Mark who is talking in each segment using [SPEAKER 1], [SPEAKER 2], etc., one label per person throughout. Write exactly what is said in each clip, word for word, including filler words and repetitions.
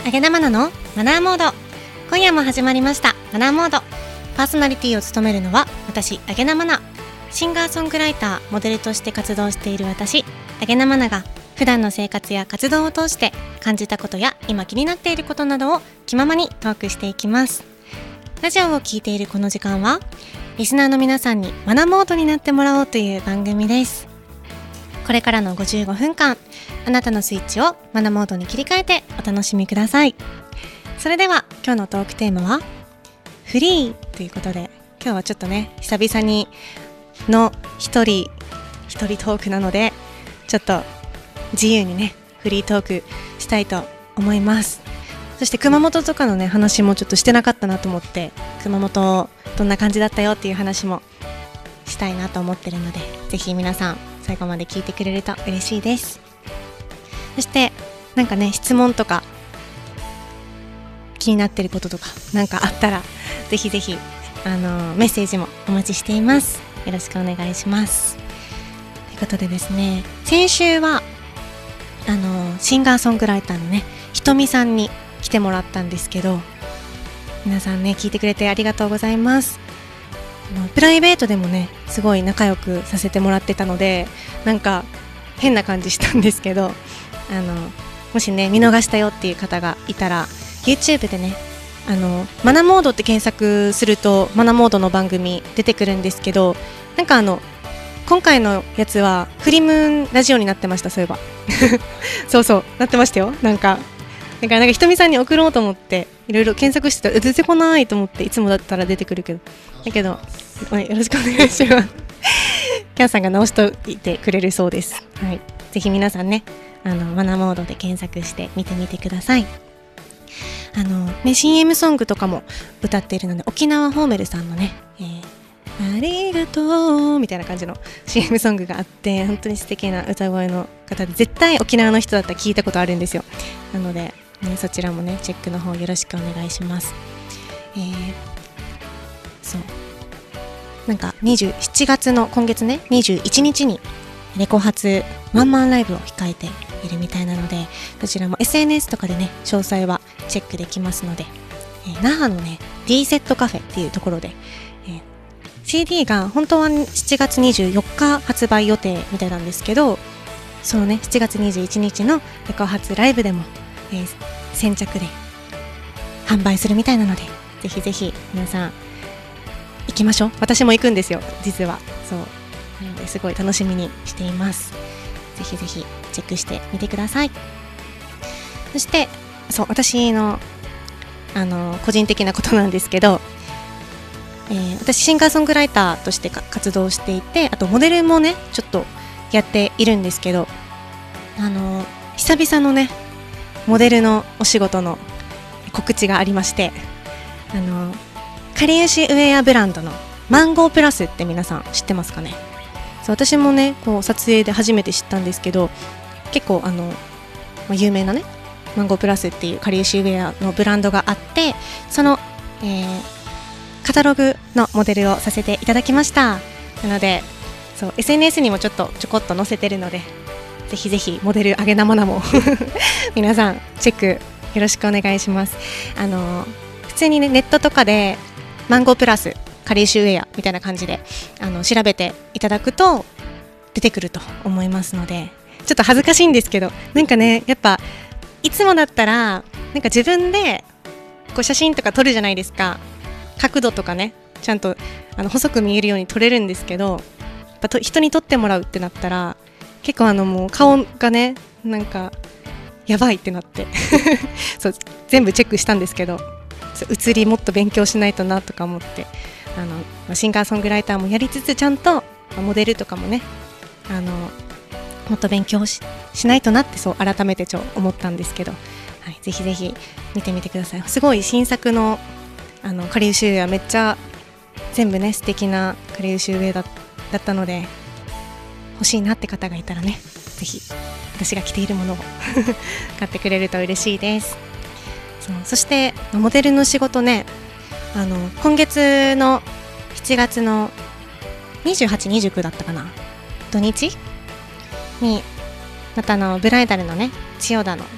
[SPEAKER 1] あげなまなのマナーモード。今夜も始まりましたマナーモード。パーソナリティを務めるのは私、あげなまな。シンガーソングライター、モデルとして活動している私、あげなまなが普段の生活や活動を通して感じたことや今気になっていることなどを気ままにトークしていきます。ラジオを聴いているこの時間はリスナーの皆さんにマナーモードになってもらおうという番組です。これからのごじゅうごふんかん、あなたのスイッチをマナーモードに切り替えてお楽しみください。それでは今日のトークテーマはフリーということで、今日はちょっとね久々にの一人一人トークなので、ちょっと自由にねフリートークしたいと思います。そして熊本とかのね話もちょっとしてなかったなと思って、熊本どんな感じだったよっていう話もしたいなと思ってるので、ぜひ皆さん最後まで聞いてくれると嬉しいです。そしてなんかね質問とか気になってることとかなんかあったら、ぜひぜひあのメッセージもお待ちしています。よろしくお願いします。ということでですね、先週はあのシンガーソングライターのねひとみさんに来てもらったんですけど、皆さんね聞いてくれてありがとうございます。あのプライベートでもねすごい仲良くさせてもらってたので、なんか変な感じしたんですけど、あのもしね見逃したよっていう方がいたら YouTube でねあのマナモードって検索するとマナモードの番組出てくるんですけど、なんかあの今回のやつはフリムーンラジオになってました。そういえばそうそうなってましたよ。なんかだからなんかひとみさんに送ろうと思っていろいろ検索してたら出てこないと思って、いつもだったら出てくるけど、だけどよろしくお願いしますキャンさんが直しといてくれるそうです。はい、ぜひ皆さんねあのマナモードで検索して見てみてください。あのね シーエム ソングとかも歌っているので、沖縄ホーメルさんのね、えー、ありがとうみたいな感じの シーエム ソングがあって、本当に素敵な歌声の方で、絶対沖縄の人だったら聞いたことあるんですよ。なので、ね、そちらもねチェックの方よろしくお願いします。えー、そうなんかにじゅうしちがつの今月ねにじゅういちにちにレコ発ワンマンライブを控えているみたいなので、そちらも エスエヌエス とかでね詳細はチェックできますので、えー、那覇のね D セットカフェっていうところで、えー、シーディー が本当はしちがつにじゅうよっか発売予定みたいなんですけど、そのねしちがつにじゅういちにちのレコ発ライブでも、えー、先着で販売するみたいなので、ぜひぜひ皆さん行きましょう。私も行くんですよ実は。そうなのですごい楽しみにしています。ぜひぜひチェックしてみてください。そしてそう私のあの個人的なことなんですけど、えー、私シンガーソングライターとして活動していて、あとモデルもねちょっとやっているんですけど、あの久々のねモデルのお仕事の告知がありまして、あのかりゆしウェアブランドのマンゴープラスって皆さん知ってますかね。そう私もねこう撮影で初めて知ったんですけど、結構あの、まあ、有名なねマンゴープラスっていうかりゆしウェアのブランドがあって、その、えー、カタログのモデルをさせていただきました。なのでそう エスエヌエス にもちょっとちょこっと載せてるので、ぜひぜひモデルあげなもなも皆さんチェックよろしくお願いします。あの普通にねネットとかでマンゴープラスかりゆしウェアみたいな感じであの調べていただくと出てくると思いますので、ちょっと恥ずかしいんですけど、なんかねやっぱいつもだったらなんか自分でこう写真とか撮るじゃないですか。角度とかねちゃんとあの細く見えるように撮れるんですけど、やっぱと人に撮ってもらうってなったら結構あのもう顔がねなんかやばいってなってそう全部チェックしたんですけど、写りもっと勉強しないとなとか思って、あの、まあ、シンガーソングライターもやりつつちゃんと、まあ、モデルとかもねあのもっと勉強 し, しないとなってそう改めてちょ思ったんですけど、はい、ぜひぜひ見てみてください。すごい新作のあのかりゆしウェアめっちゃ全部ね素敵なかりゆしウェア だ, だったので、欲しいなって方がいたらねぜひ私が着ているものを買ってくれると嬉しいです。そう、そしてモデルの仕事ね、あの今月のしちがつのにじゅうはち、にじゅうくだったかな、土日にまたあのブライダルのね千代田の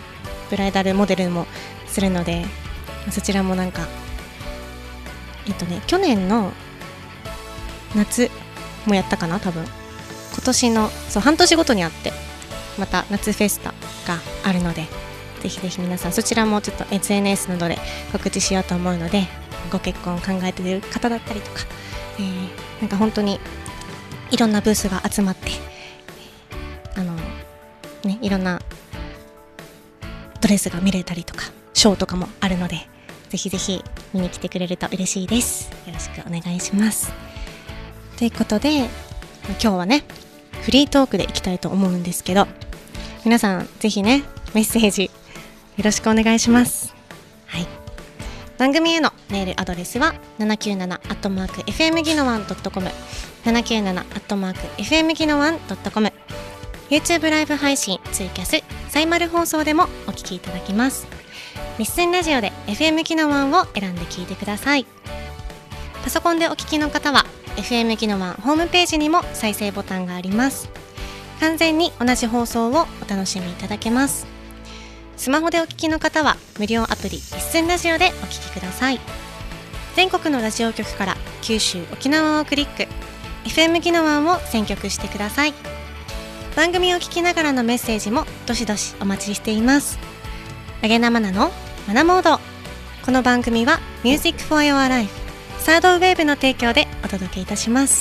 [SPEAKER 1] ブライダルモデルもするので、そちらもなんかえっとね去年の夏もやったかな、多分今年のそう半年ごとにあって、また夏フェスタがあるので、ぜひぜひ皆さんそちらもちょっと エスエヌエス などで告知しようと思うので、ご結婚を考えている方だったりとか、えー、なんか本当にいろんなブースが集まって、あのね、いろんなドレスが見れたりとかショーとかもあるので、ぜひぜひ見に来てくれると嬉しいです。よろしくお願いします。ということで今日はねフリートークでいきたいと思うんですけど、皆さんぜひねメッセージよろしくお願いします。はい、番組へのメールアドレスは ななきゅうなな アットマーク エフエム ギノワン ドットコム ななきゅうなな アットマーク エフエム ギノワン ドットコム YouTube ライブ配信、ツイキャス、サイマル放送でもお聞きいただきます。リッスンラジオで エフエム ギノワンを選んで聞いてください。パソコンでお聞きの方は エフエム ギノワンホームページにも再生ボタンがあります。完全に同じ放送をお楽しみいただけます。スマホでお聞きの方は無料アプリリッスンラジオでお聞きください。全国のラジオ局から九州、沖縄をクリック エフエム ギノワンを選曲してください。番組を聞きながらのメッセージもどしどしお待ちしています。あげなまなのマナモード。この番組は Music for Your Life サードウェーブの提供でお届けいたします。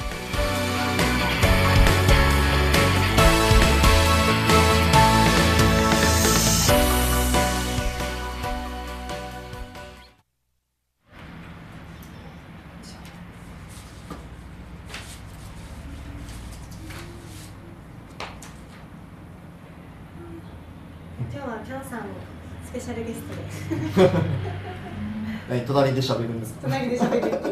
[SPEAKER 1] 今日はキャンさんのスペシャルゲストで
[SPEAKER 2] 何隣で喋るんですか？
[SPEAKER 1] 隣で喋るっていう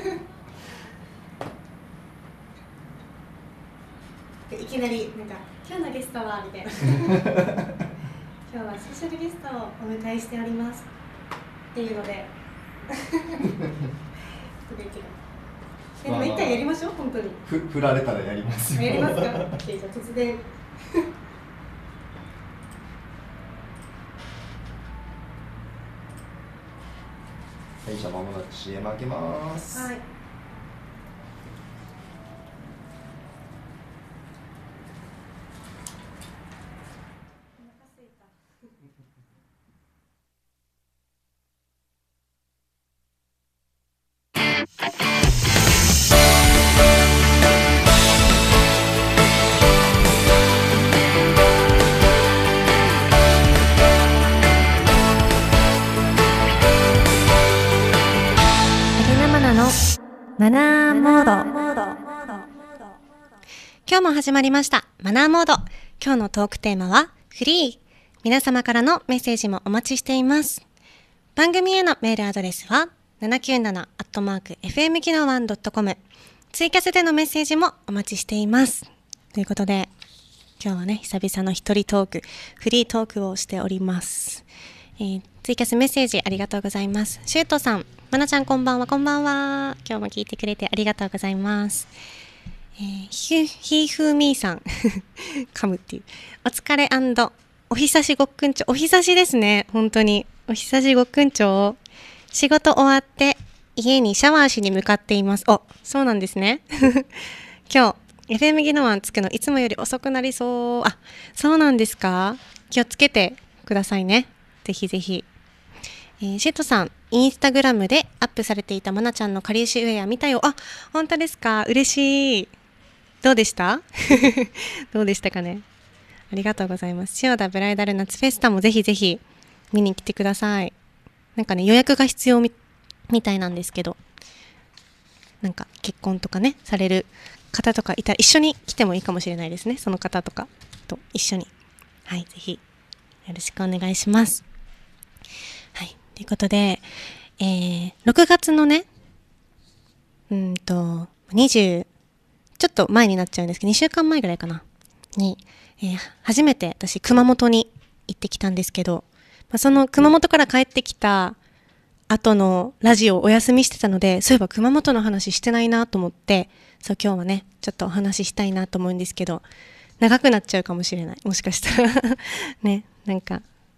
[SPEAKER 1] でいきなりなんか今日のゲストはみたいな今日はスペシャルゲストをお迎えしておりますっていうのでそれ違う。えでも一回やりましょう。本当に
[SPEAKER 2] ふ振られたらやりますよ。
[SPEAKER 1] やりますか？じゃあ突然
[SPEAKER 2] はい、じゃあ間もなく シーエム 開けます。
[SPEAKER 1] はい。マナーモード。今日も始まりましたマナーモード。今日のトークテーマはフリー。皆様からのメッセージもお待ちしています。番組へのメールアドレスは ななきゅうなな アットマーク エフエム ギノワン ドットコム。ツイキャスでのメッセージもお待ちしています。ということで今日はね久々の一人トーク、フリートークをしております。えー、ツイキャスメッセージありがとうございます。シュートさん、まなちゃんこんばんは。こんばんは。今日も聞いてくれてありがとうございます。えー、ひひふみーさん噛むっていうお疲れ&お久しごっくんちょ。お久しですね。本当にお久しごっくんちょ。仕事終わって家にシャワーしに向かっています。お、そうなんですね今日 エフエム ギノワン着くのいつもより遅くなりそう。あ、そうなんですか。気をつけてくださいね。ぜひぜひ。えー、シェットさん、インスタグラムでアップされていたマナちゃんのかりゆしウェア見たよ。あ、本当ですか。嬉しい。どうでしたどうでしたかね。ありがとうございます。塩田ブライダル夏フェスタもぜひぜひ見に来てください。なんかね、予約が必要 み, みたいなんですけど、なんか結婚とかね、される方とかいたら一緒に来てもいいかもしれないですね。その方とかと一緒に。はい、ぜひよろしくお願いします。はい、ということで、えー、ろくがつのね、うんと、にじゅう、ちょっと前になっちゃうんですけど、にしゅうかんまえぐらいかな、に、えー、初めて私、熊本に行ってきたんですけど、まあ、その熊本から帰ってきた後のラジオをお休みしてたので、そういえば熊本の話してないなと思って、そう今日はね、ちょっとお話ししたいなと思うんですけど、長くなっちゃうかもしれない。もしかしたらね、なんか、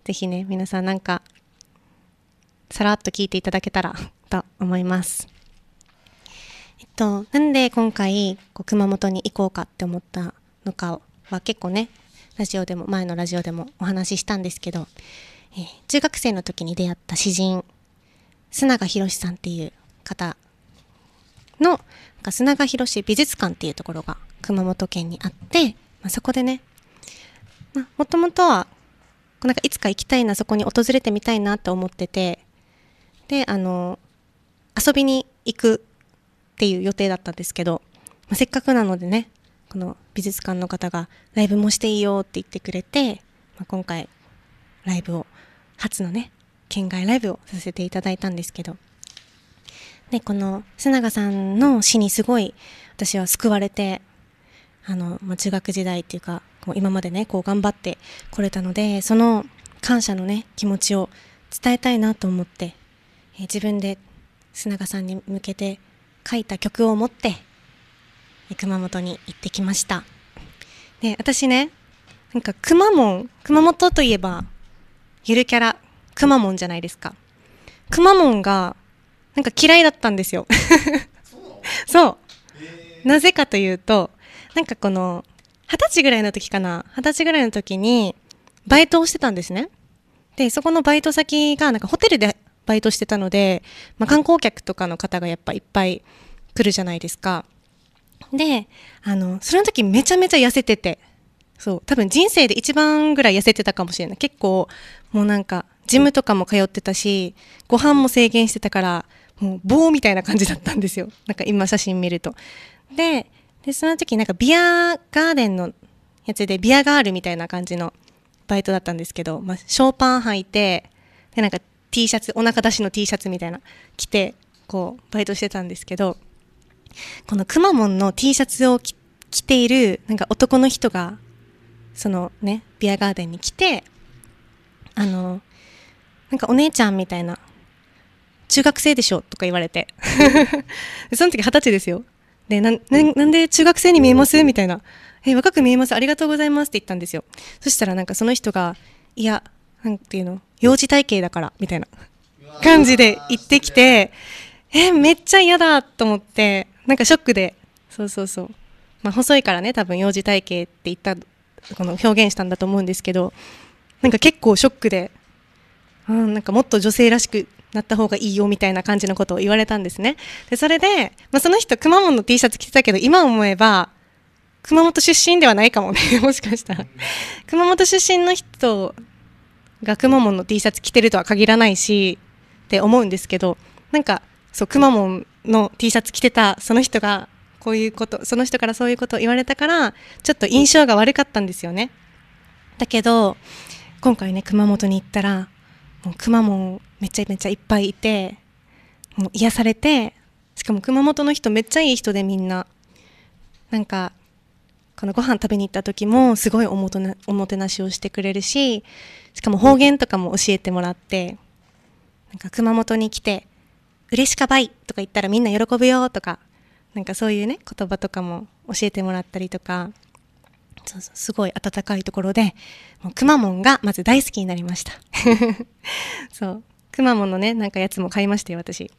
[SPEAKER 1] ぜひね皆さんなんかさらっと聞いていただけたらと思います。えっとなんで今回こう熊本に行こうかって思ったのかは結構ねラジオでも前のラジオでもお話ししたんですけど、えー、中学生の時に出会った詩人須永博さんっていう方のなんか須永博美術館っていうところが熊本県にあって、まあ、そこでねもともとはなんかいつか行きたいなそこに訪れてみたいなと思ってて、であの遊びに行くっていう予定だったんですけど、まあ、せっかくなのでねこの美術館の方がライブもしていいよって言ってくれて、まあ、今回ライブを初のね県外ライブをさせていただいたんですけど、でこの須永さんの詩にすごい私は救われて、あの、まあ、中学時代っていうかこう今までねこう頑張ってこれたので、その感謝のね気持ちを伝えたいなと思って、えー、自分で須永さんに向けて書いた曲を持って熊本に行ってきました。で私ねなんかくまモン熊本といえばゆるキャラくまモンじゃないですか。くまモンがなんか嫌いだったんですよそう、えー、なぜかというとなんかこの二十歳ぐらいの時かな二十歳ぐらいの時にバイトをしてたんですね。でそこのバイト先がなんかホテルでバイトしてたので、まあ、観光客とかの方がやっぱいっぱい来るじゃないですか。であのその時めちゃめちゃ痩せてて、そう多分人生で一番ぐらい痩せてたかもしれない。結構もうなんかジムとかも通ってたしご飯も制限してたからもう棒みたいな感じだったんですよ。なんか今写真見ると。で、でその時なんかビアガーデンのやつでビアガールみたいな感じのバイトだったんですけど、まあ、ショーパン履いてでなんか T シャツお腹出しの T シャツみたいな着てこうバイトしてたんですけど、このくまモンの T シャツを着ているなんか男の人がそのねビアガーデンに来て、あのなんかお姉ちゃんみたいな中学生でしょとか言われてでその時二十歳ですよ。で な, な, なんで中学生に見えますみたいな、え若く見えますありがとうございますって言ったんですよ。そしたらなんかその人がいやなんていうの幼児体型だからみたいな感じで言ってきて、えめっちゃ嫌だと思ってなんかショックで、そうそうそう、まあ、細いからね多分幼児体型って言ったこの表現したんだと思うんですけど、なんか結構ショックで、うん、なんかもっと女性らしくなった方がいいよみたいな感じのことを言われたんですね。でそれで、まあ、その人くまモンの T シャツ着てたけど今思えば熊本出身ではないかもねもしかしたら熊本出身の人がくまモンの T シャツ着てるとは限らないしって思うんですけど、なんかそうくまモンの T シャツ着てたその人がこういうことその人からそういうことを言われたからちょっと印象が悪かったんですよね。だけど今回ね熊本に行ったらもうくまモンめちゃめちゃいっぱいいてもう癒されて、しかも熊本の人めっちゃいい人でみんななんかこのご飯食べに行った時もすごいおもとなおもてなしをしてくれるし、しかも方言とかも教えてもらって、なんか熊本に来て嬉しかばいとか言ったらみんな喜ぶよとか、なんかそういうね言葉とかも教えてもらったりとか、そうそうすごい温かいところでもうくまモンがまず大好きになりましたそうくまモンのねなんかやつも買いましたよ私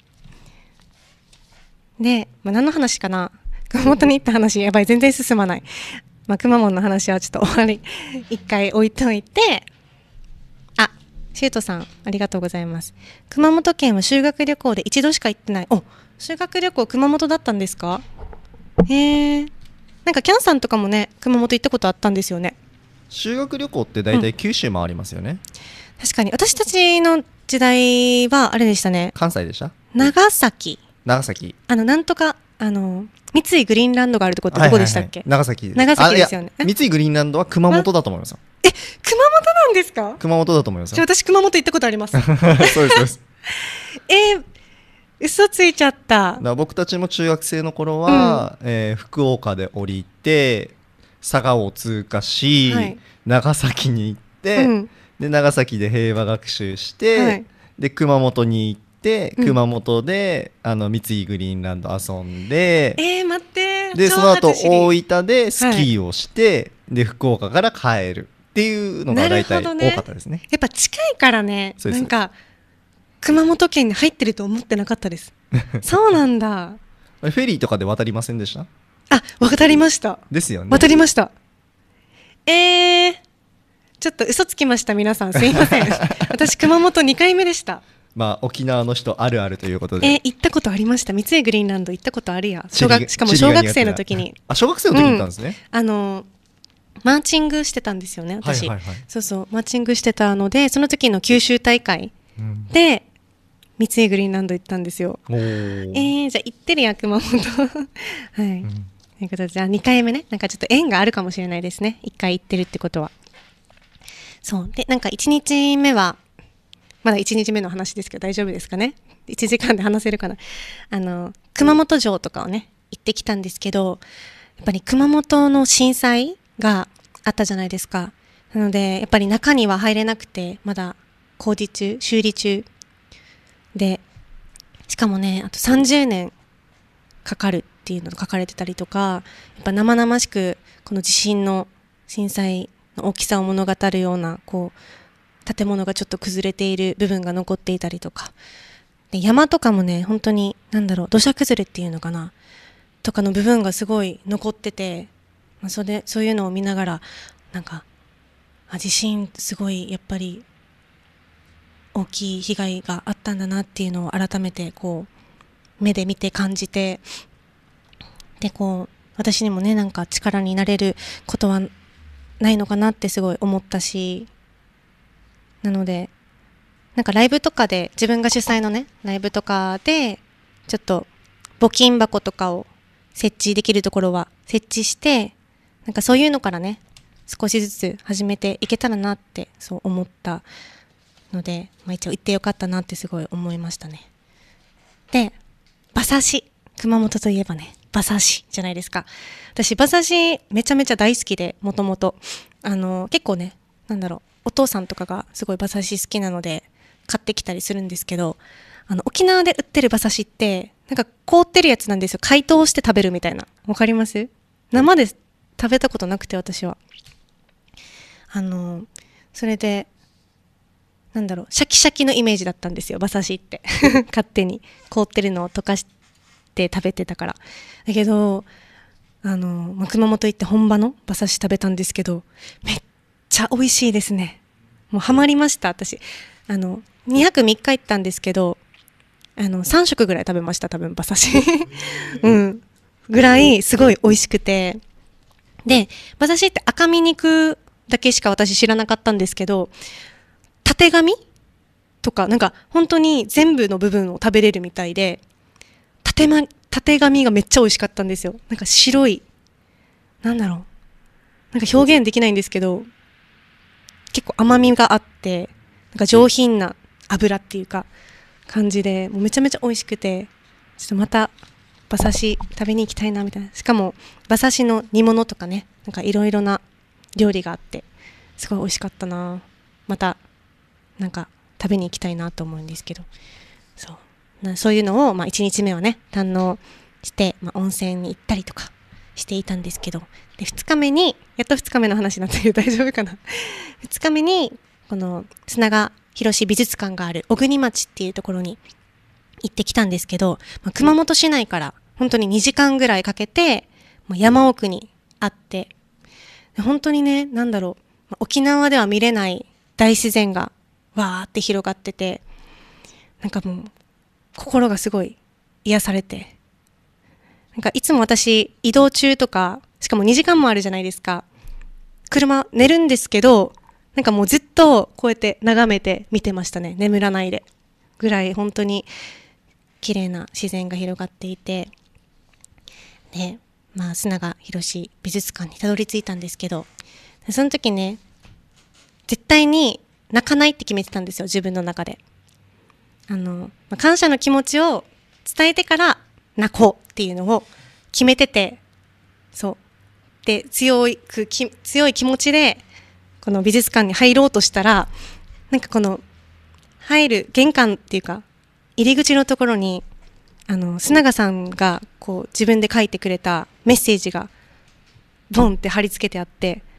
[SPEAKER 1] で、まあ、何の話かな、熊本に行った話やばい全然進まない、まあ、くまモンの話はちょっと終わり一回置いといて、あシュートさんありがとうございます。熊本県は修学旅行で一度しか行ってない。お修学旅行熊本だったんですか。へえ、なんかキャンさんとかもね熊本行ったことあったんですよね。
[SPEAKER 2] 修学旅行って大体九州回りますよね、うん、
[SPEAKER 1] 確かに私たちの時代はあれでしたね。
[SPEAKER 2] 関西でした。
[SPEAKER 1] 長崎
[SPEAKER 2] 長崎
[SPEAKER 1] あのなんとかあの三井グリーンランドがあるとこってどこでしたっけ。
[SPEAKER 2] はいはいはい、長崎です。
[SPEAKER 1] 長崎ですよね。
[SPEAKER 2] 三井グリーンランドは熊本だと思いますよ。
[SPEAKER 1] え熊本なんですか。
[SPEAKER 2] 熊本だと思いますよ。
[SPEAKER 1] 私熊本行ったことありますそうですそうですえー嘘ついちゃった。
[SPEAKER 2] だ僕たちも中学生の頃は、うんえー、福岡で降りて佐賀を通過し、はい、長崎に行って、うん、で長崎で平和学習して、はい、で熊本に行って熊本で、うん、あの三井グリーンランド遊んで、
[SPEAKER 1] えー、待って
[SPEAKER 2] でその後大分でスキーをして、はい、で福岡から帰るっていうのが大体多かったですね。
[SPEAKER 1] やっぱ近いからね、なんか熊本県に入ってると思ってなかったですそうなんだ。
[SPEAKER 2] フェリーとかで渡りませんでした？
[SPEAKER 1] あ、渡りました。
[SPEAKER 2] ですよね。
[SPEAKER 1] 渡りました。えー、ちょっと嘘つきました皆さん、すいません私熊本にかいめでした。
[SPEAKER 2] まあ沖縄の人あるあるということで。
[SPEAKER 1] えー、行ったことありました。三井グリーンランド行ったことあるや。小学しかも小学生の時に
[SPEAKER 2] あ、小学生の時に行ったんですね、
[SPEAKER 1] うん、あのマーチングしてたんですよね私、はいはいはい、そうそうマーチングしてたので、その時の九州大会で、うん、三井グリーンランド行ったんですよ。えー、じゃあ行ってるや熊本はい、うん、ということで、じゃあにかいめね、なんかちょっと縁があるかもしれないですね、いっかい行ってるってことは。そうで、なんかいちにちめはまだいちにちめの話ですけど大丈夫ですかね、いちじかんで話せるかな。あの熊本城とかをね行ってきたんですけど、やっぱり熊本の震災があったじゃないですか。なのでやっぱり中には入れなくて、まだ工事中修理中で、しかもねあとさんじゅうねんかかるっていうのが書かれてたりとか、やっぱ生々しくこの地震の震災の大きさを物語るようなこう建物がちょっと崩れている部分が残っていたりとかで、山とかもね本当になんだろう、土砂崩れっていうのかなとかの部分がすごい残ってて、まあ、それそういうのを見ながらなんかあ地震すごいやっぱり大きい被害があったんだなっていうのを改めてこう目で見て感じて、でこう私にもねなんか力になれることはないのかなってすごい思ったし、なのでなんかライブとかで自分が主催のねライブとかでちょっと募金箱とかを設置できるところは設置して、なんかそういうのからね少しずつ始めていけたらなってそう思ったので、まあ、一応行ってよかったなってすごい思いましたね。で馬刺し、熊本といえばね馬刺しじゃないですか。私馬刺しめちゃめちゃ大好きで、もともとあの結構ねなんだろうお父さんとかがすごい馬刺し好きなので買ってきたりするんですけど、あの沖縄で売ってる馬刺しってなんか凍ってるやつなんですよ。解凍して食べるみたいな、わかります？生で食べたことなくて私はあのそれでなんだろうシャキシャキのイメージだったんですよ馬刺しって勝手に凍ってるのを溶かして食べてたから。だけどあの、まあ、熊本行って本場の馬刺し食べたんですけど、めっちゃ美味しいですね。もうハマりました。私あのにはくみっか行ったんですけど、あのさんしょくぐらい食べました多分馬刺しうんぐらいすごい美味しくて、で馬刺しって赤身肉だけしか私知らなかったんですけど、たてがみとかなんか本当に全部の部分を食べれるみたいで、たてまたてがみがめっちゃ美味しかったんですよ。なんか白い、なんだろう、なんか表現できないんですけど、結構甘みがあってなんか上品な油っていうか感じで、もうめちゃめちゃ美味しくて、ちょっとまた馬刺し食べに行きたいなみたいな。しかも馬刺しの煮物とかね、なんかいろいろな料理があってすごい美味しかったな。またなんか食べに行きたいなと思うんですけど、そうなそういうのを、まあ、いちにちめはね堪能して、まあ、温泉に行ったりとかしていたんですけど、でふつかめにやっとふつかめの話になってる大丈夫かなふつかめにこの砂川広し美術館がある小国町っていうところに行ってきたんですけど、まあ、熊本市内から本当ににじかんぐらいかけて、まあ、山奥にあって、本当にねなんだろう、まあ、沖縄では見れない大自然がわーって広がってて、なんかもう心がすごい癒されて、なんかいつも私移動中とかしかもにじかんもあるじゃないですか。車寝るんですけど、なんかもうずっとこうやって眺めて見てましたね、眠らないでぐらい本当に綺麗な自然が広がっていて、でまあ砂川広し美術館にたどり着いたんですけど、その時ね絶対に泣かないって決めてたんですよ、自分の中で。あの、まあ、感謝の気持ちを伝えてから泣こうっていうのを決めてて、そうで強いくき強い気持ちでこの美術館に入ろうとしたら、なんかこの入る玄関っていうか入り口のところにあの須永さんがこう自分で書いてくれたメッセージがボンって貼り付けてあって、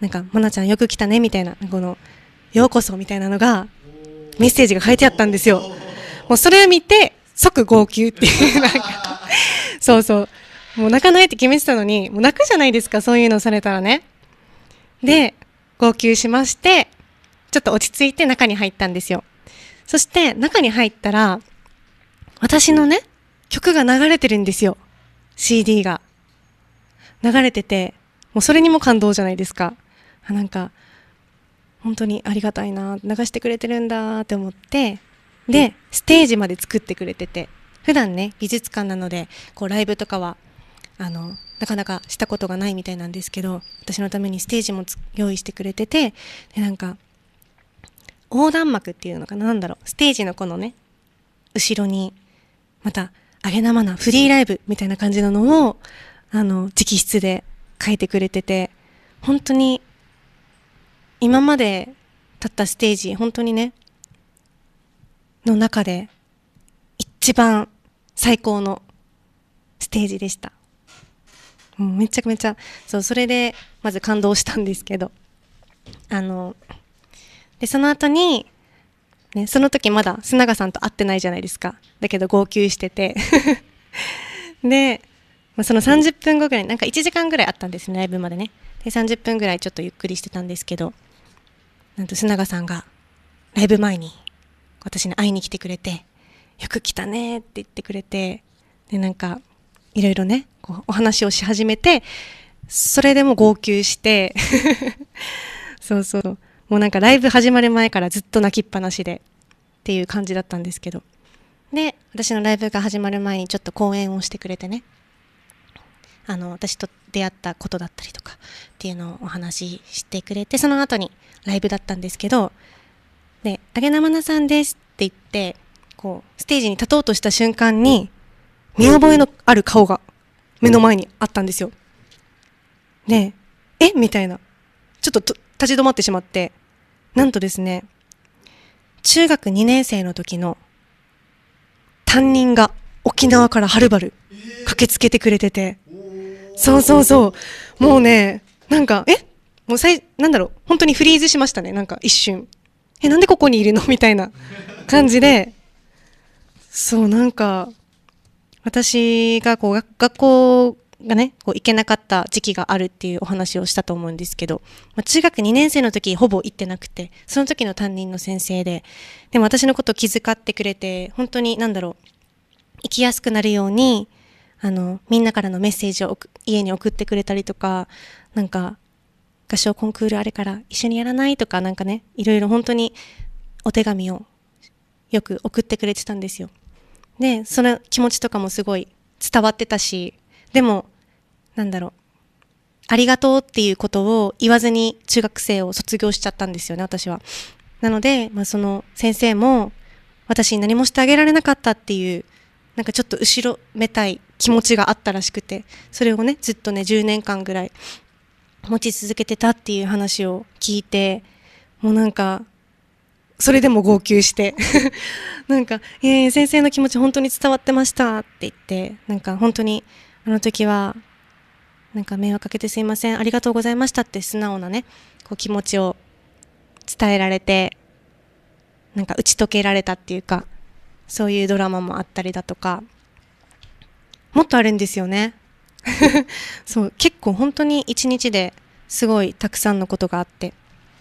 [SPEAKER 1] なんかまなちゃんよく来たねみたいな、このようこそみたいなのがメッセージが書いてあったんですよ。もうそれを見て即号泣っていうなんかそうそう、もう泣かないって決めてたのに、もう泣くじゃないですか、そういうのされたらね。で号泣しまして、ちょっと落ち着いて中に入ったんですよ。そして中に入ったら私のね曲が流れてるんですよ。 シーディー が流れてて、もうそれにも感動じゃないですか。なんか本当にありがたいな、流してくれてるんだって思って、でステージまで作ってくれてて、普段ね美術館なのでこうライブとかはあのなかなかしたことがないみたいなんですけど、私のためにステージも用意してくれてて、でなんか横断幕っていうのかな、なんだろう、ステージのこのね後ろにまたあげなまなフリーライブみたいな感じなのをあの直筆で書いてくれてて、本当に今まで立ったステージ、本当にねの中で一番最高のステージでした。もうめちゃめちゃそう、それでまず感動したんですけど、あのでその後にね、その時まだ須永さんと会ってないじゃないですか。だけど号泣しててで、まあ、そのさんじゅっぷんごぐらい、なんかいちじかんぐらいあったんですね、ライブまでね。でさんじゅっぷんぐらいちょっとゆっくりしてたんですけど、なんと須永さんがライブ前に私に会いに来てくれて、よく来たねって言ってくれて、でなんかいろいろねこうお話をし始めて、それでも号泣してそうそう、もうなんかライブ始まる前からずっと泣きっぱなしでっていう感じだったんですけど、で私のライブが始まる前にちょっと講演をしてくれてね、あの私と出会ったことだったりとかっていうのをお話ししてくれて、その後にライブだったんですけど、であげなまなさんですって言ってこうステージに立とうとした瞬間に見覚えのある顔が目の前にあったんですよ。でえみたいな、ちょっとと立ち止まってしまって、なんとですね、中学にねん生の時の担任が沖縄からはるばる駆けつけてくれてて、そうそうそう、もうねなんかえもうさいなんだろう、本当にフリーズしましたね。なんか一瞬、えなんでここにいるのみたいな感じで、そうなんか私がこう学校がねこう行けなかった時期があるっていうお話をしたと思うんですけど、まあ、中学にねん生の時ほぼ行ってなくて、その時の担任の先生で、でも私のことを気遣ってくれて、本当になんだろう、生きやすくなるようにあのみんなからのメッセージを家に送ってくれたりとか、なんか合唱コンクールあれから一緒にやらないとか、なんかねいろいろ本当にお手紙をよく送ってくれてたんですよ。でその気持ちとかもすごい伝わってたし、でもなんだろう、ありがとうっていうことを言わずに中学生を卒業しちゃったんですよね、私は。なので、まあ、その先生も私に何もしてあげられなかったっていうなんかちょっと後ろめたい気持ちがあったらしくて、それをねずっとねじゅうねんかんぐらい持ち続けてたっていう話を聞いて、もうなんかそれでも号泣してなんか、えー、先生の気持ち本当に伝わってましたって言って、なんか本当にあの時はなんか迷惑かけてすいません、ありがとうございましたって素直なねこう気持ちを伝えられて、なんか打ち解けられたっていうか、そういうドラマもあったりだとか、もっとあるんですよねそう結構本当に一日ですごいたくさんのことがあって、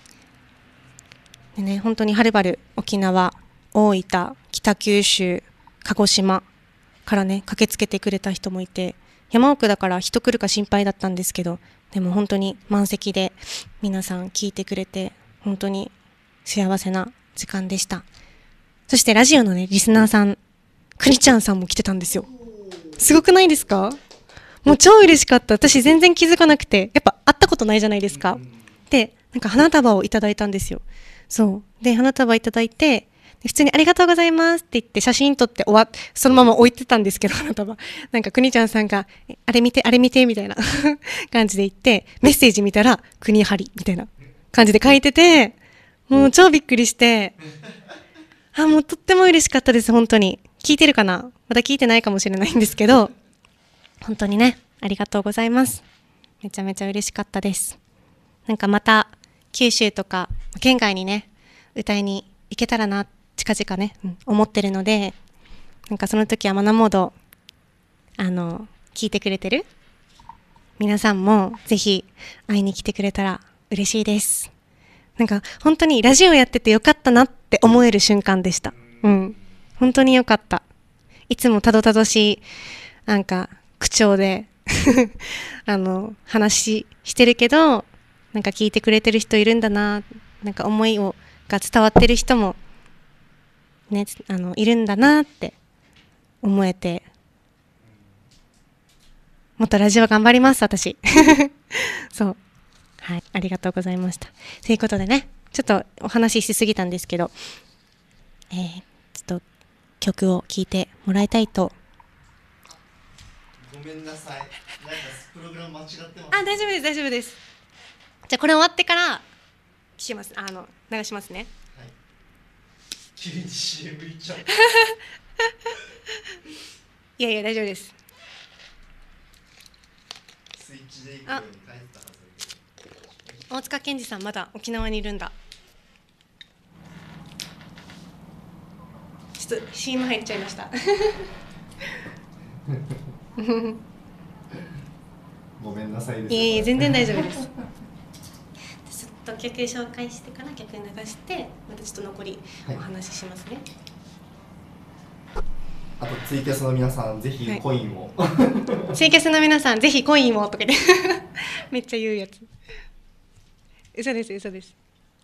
[SPEAKER 1] でね、本当にはるばる沖縄、大分、北九州、鹿児島からね駆けつけてくれた人もいて、山奥だから人来るか心配だったんですけど、でも本当に満席で皆さん聞いてくれて、本当に幸せな時間でした。そしてラジオのねリスナーさん、くにちゃんさんも来てたんですよ。すごくないですか？もう超嬉しかった。私全然気づかなくて、やっぱ会ったことないじゃないですか。でなんか花束をいただいたんですよ。そうで花束いただいて、普通にありがとうございますって言って写真撮って終わっそのまま置いてたんですけど、花束なんかくにちゃんさんがあれ見てあれ見てみたいな感じで言って、メッセージ見たらくにはりみたいな感じで書いてて、もう超びっくりして、あもうとっても嬉しかったです。本当に聞いてるかな、まだ聞いてないかもしれないんですけど、本当にねありがとうございます。めちゃめちゃ嬉しかったです。 なんかまた九州とか県外にね歌いに行けたらな近々ね、うん、思ってるので、なんかその時はマナモードあの聞いてくれてる皆さんもぜひ会いに来てくれたら嬉しいです。なんか本当にラジオやっててよかったなって思える瞬間でした。うん、本当によかった。いつもたどたどしいなんか口調であの話してるけど、なんか聞いてくれてる人いるんだな、なんか思いをが伝わってる人もね、あのいるんだなって思えて、もっとラジオ頑張ります私そう、はい、ありがとうございました。ということでね、ちょっとお話ししすぎたんですけど、えー、ちょっと曲を聴いてもらいたいと。
[SPEAKER 2] ごめんなさい、なんかプログラム間違ってます。
[SPEAKER 1] あ、大丈夫です大丈夫です。じゃあこれ終わってからします、あの流しますね。
[SPEAKER 2] はい、急に シーエム いっちゃう
[SPEAKER 1] いやいや大丈夫です。
[SPEAKER 2] スイッチでいくように書いてたはずだけど。
[SPEAKER 1] 大塚健二さんまだ沖縄にいるんだ。ちょっと シーエム 入っちゃいました
[SPEAKER 2] ごめんなさいです。
[SPEAKER 1] いやいや全然大丈夫ですちょっと曲紹介してから曲流してまたちょっと残りお話ししますね、
[SPEAKER 2] はい、あとツイキャスの皆さんぜひコインを、
[SPEAKER 1] はい、ツイキャスの皆さんぜひコインをとかでめっちゃ言うやつ。嘘です嘘です。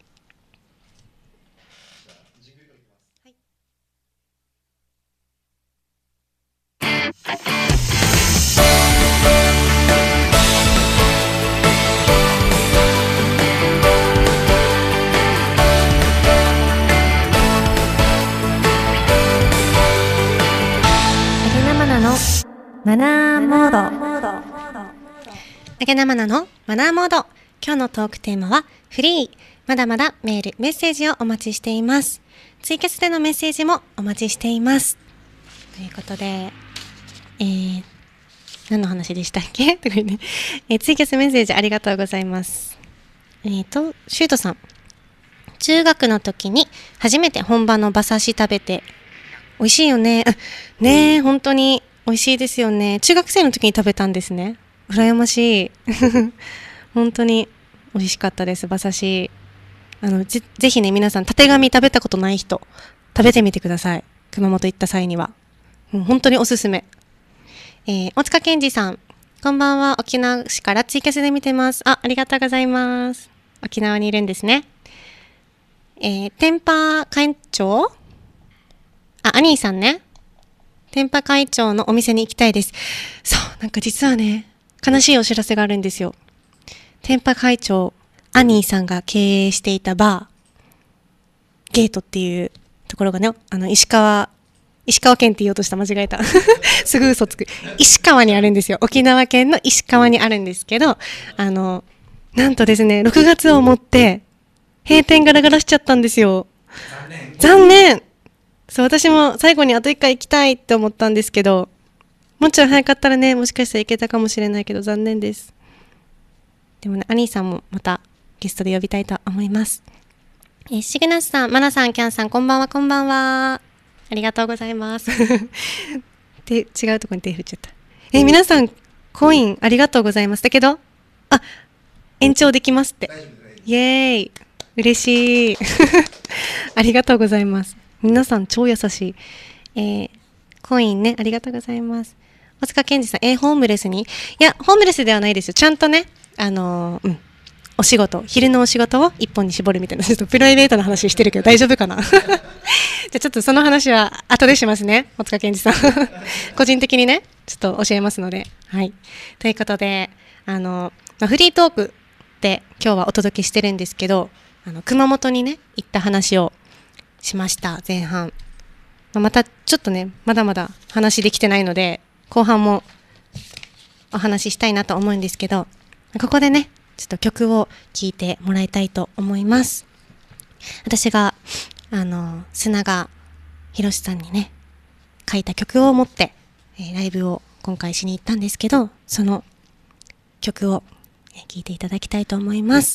[SPEAKER 1] マナーモード。あげなまなのマナーモード。今日のトークテーマはフリー。まだまだメール、メッセージをお待ちしています。ツイキャスでのメッセージもお待ちしています。ということで、えー、何の話でしたっけとかね、えー、ツイキャスメッセージありがとうございます。えーと、シュートさん。中学の時に初めて本場の馬刺し食べて、美味しいよね。ねえ、本当に。美味しいですよね。中学生の時に食べたんですね。羨ましい本当に美味しかったです。馬刺し、あの ぜ, ぜひね皆さん、たてがみ食べたことない人食べてみてください。熊本行った際にはもう本当におすすめ。えー、大塚健二さん、こんばんは。沖縄市からツイキャスで見てます。あ、ありがとうございます。沖縄にいるんですね。えー、天パ会長、あ、アニーさんね。天パ会長のお店に行きたいです。そう、なんか実はね、悲しいお知らせがあるんですよ。天パ会長、アニーさんが経営していたバー、ゲートっていうところがね、あの、石川、石川県って言おうとした、間違えた。すぐ嘘つく。石川にあるんですよ。沖縄県の石川にあるんですけど、あの、なんとですね、ろくがつをもって、閉店ガラガラしちゃったんですよ。残念。残念。そう、私も最後にあと一回行きたいって思ったんですけど、もうちょい早かったらね、もしかしたら行けたかもしれないけど残念です。でもね、アニーさんもまたゲストで呼びたいと思います。えー、シグナスさん、マナさん、キャンさん、こんばんは、こんばんは。ありがとうございます。で、違うところに手振っちゃった。えー、皆さん、コインありがとうございます。だけど、あ、延長できますって。イエーイ。嬉しい。ありがとうございます。皆さん超優しい。えー、コインね、ありがとうございます。大塚健二さん、えー、ホームレスに？いや、ホームレスではないですよ。ちゃんとね、あのー、うん、お仕事、昼のお仕事を一本に絞るみたいな、ちょっとプライベートな話してるけど大丈夫かなじゃあちょっとその話は後でしますね、大塚健二さん。個人的にね、ちょっと教えますので。はい。ということで、あのー、まあ、フリートークで今日はお届けしてるんですけど、あの、熊本にね、行った話をしました。前半またちょっとね、まだまだ話できてないので後半もお話ししたいなと思うんですけど、ここでねちょっと曲を聴いてもらいたいと思います。私があの砂川博さんにね書いた曲を持って、えー、ライブを今回しに行ったんですけど、その曲を聴いていただきたいと思います。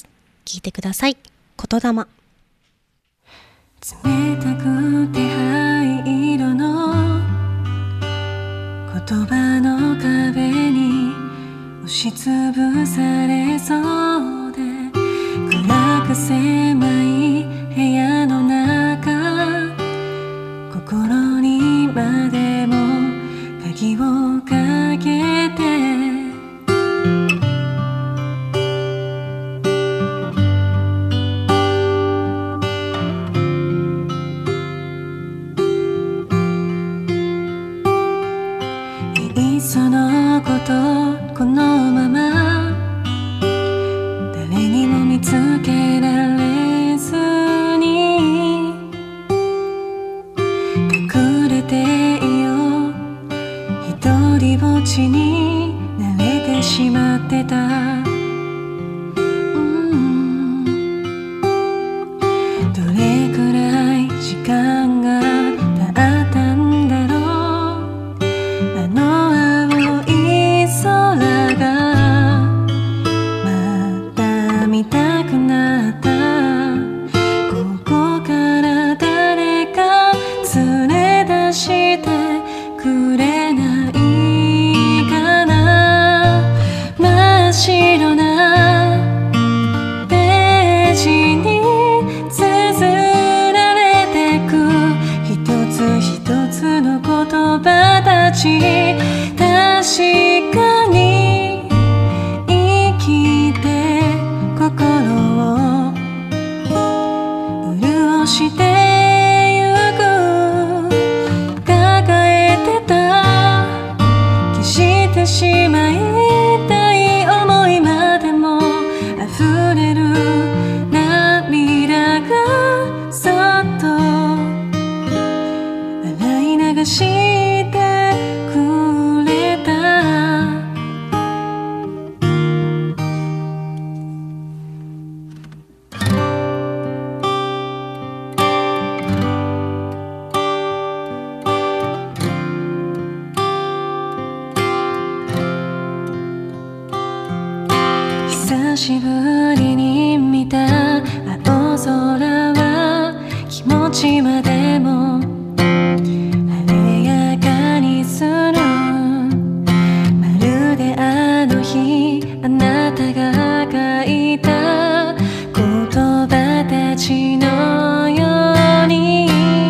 [SPEAKER 1] 聞いてください。言霊。
[SPEAKER 3] 冷たくて灰色の言葉の壁に押しつぶされそうで、暗く狭い部屋の中、心にまでも鍵をかけて、いっそのことこのまま誰にも見つけられずに隠れていよう、一人ぼっちに慣れてしまってた、うん、どれくらい時間が経ったんだろう、あの青い空がまた見たくなった、ここから誰か連れ出してくれないかな、真っ白なページに綴られてく一つ一つの言葉たち、確かに生きて心を潤してゆく、抱えてた消してしまいたい思いまでも溢れる涙がそっと洗い流してくれた。久しぶりに見た青空は気持ちまでも晴れやかにする、まるであの日あなたが書いた言葉たちのように、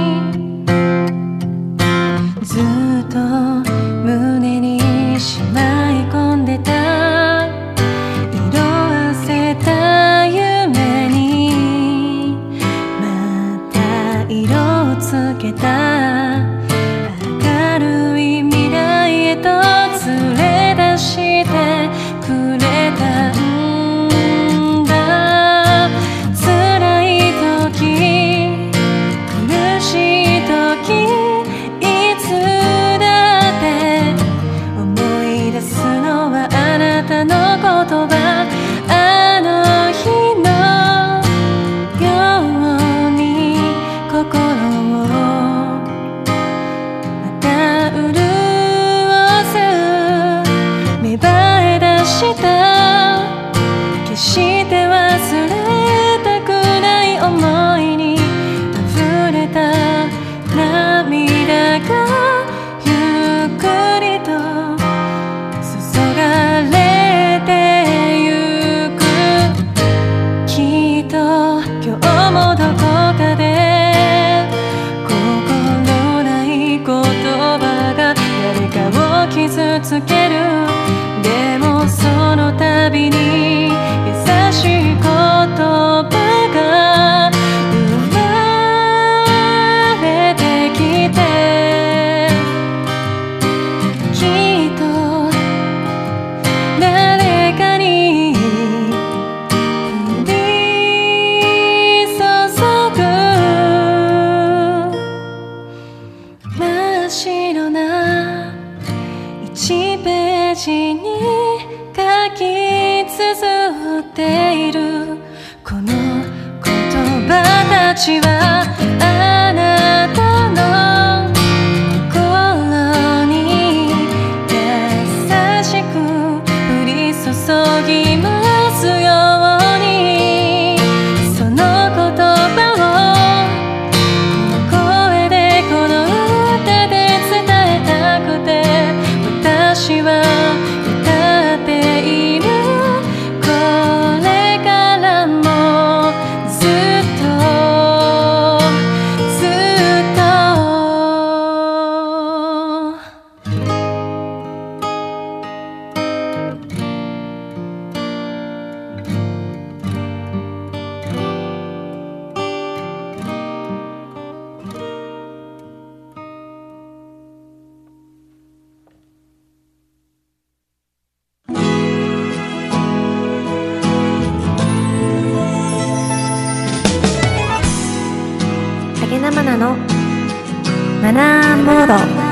[SPEAKER 3] ずっと胸にしまい込んでた色あせた夢にまた色をつけた、明るい未来へと連れ出してくれたんだ、辛い時苦しい時いつだって思い出すのはあなたの言葉、あの日のように心をまた潤す、芽生え出した決して忘れたくない思いに溢れた涙がゆっくりと注がれてゆく、きっと今日もどこかで心ない言葉が誰かを傷つける、でもその度に優しい言葉が生まれてきて、きっと誰かに降り注ぐ、真っ白ないちページに書き綴っているこの言葉たちは、あなたの心に優しく降り注ぎますように、
[SPEAKER 1] マナーモード。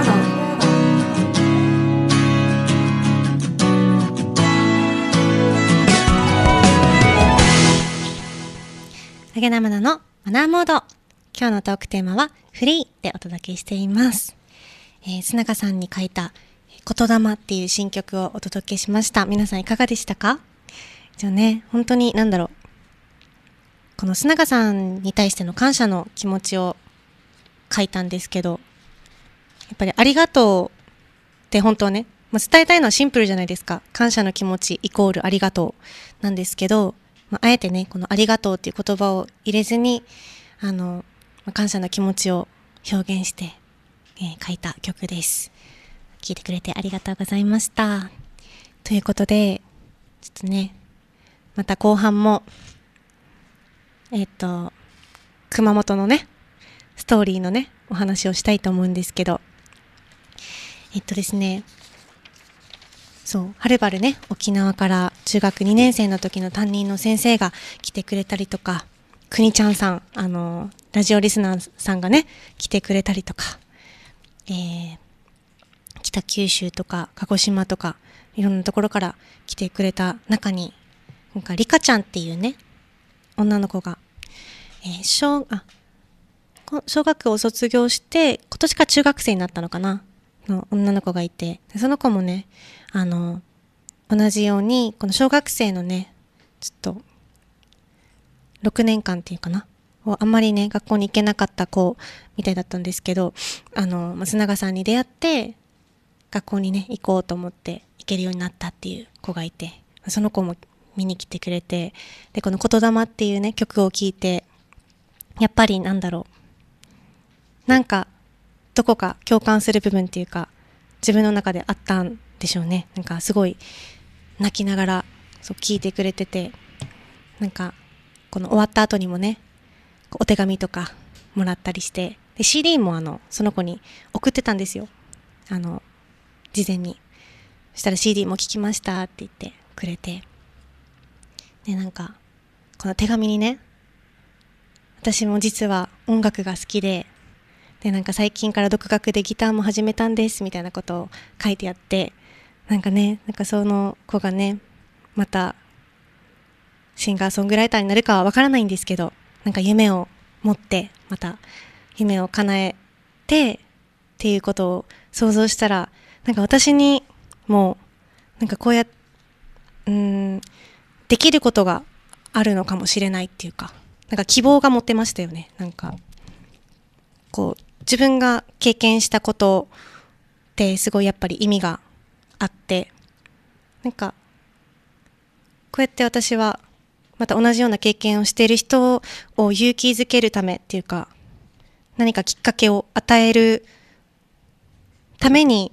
[SPEAKER 1] あげなまなのマナーモード。今日のトークテーマはフリーでお届けしています。えー、須永さんに書いた言霊っていう新曲をお届けしました。皆さんいかがでしたか？じゃあね、本当になんだろう、この須永さんに対しての感謝の気持ちを書いたんですけど、やっぱりありがとうって本当はね、まあ、伝えたいのはシンプルじゃないですか。感謝の気持ちイコールありがとうなんですけど、まあ、あえてね、このありがとうっていう言葉を入れずに、あの、まあ、感謝の気持ちを表現して、えー、書いた曲です。聴いてくれてありがとうございました。ということで、ちょっとね、また後半も、えっと、熊本のね、ストーリーのね、お話をしたいと思うんですけど、えっとですね、そう、はるばるね、沖縄から中学にねん生の時の担任の先生が来てくれたりとか、くにちゃんさん、あの、ラジオリスナーさんがね、来てくれたりとか、えー、北九州とか鹿児島とか、いろんなところから来てくれた中に、なんか、リカちゃんっていうね、女の子が、えー、小、あ、小学を卒業して、今年から中学生になったのかなの女の子がいて、その子もね、あの、同じように、この小学生のね、ちょっと、ろくねんかんっていうかな、あんまりね、学校に行けなかった子みたいだったんですけど、あの、須永さんに出会って、学校にね、行こうと思って行けるようになったっていう子がいて、その子も見に来てくれて、で、この言霊っていうね、曲を聴いて、やっぱりなんだろう、なんか、どこか共感する部分っていうか、自分の中であったんでしょうね。なんかすごい泣きながらそう聞いてくれてて、なんかこの終わった後にもね、お手紙とかもらったりして、で シーディー もあのその子に送ってたんですよ。あの事前に。そしたら シーディー も聞きましたって言ってくれて、でなんかこの手紙にね、私も実は音楽が好きで。で、なんか最近から独学でギターも始めたんですみたいなことを書いてあって、なんかね、なんかその子がね、またシンガーソングライターになるかはわからないんですけど、なんか夢を持って、また夢を叶えてっていうことを想像したら、なんか私にもなんかこうやっ、うーん、できることがあるのかもしれないっていうか、なんか希望が持てましたよね。なんか、こう、自分が経験したことってすごいやっぱり意味があって、なんかこうやって私はまた同じような経験をしている人を勇気づけるためっていうか、何かきっかけを与えるために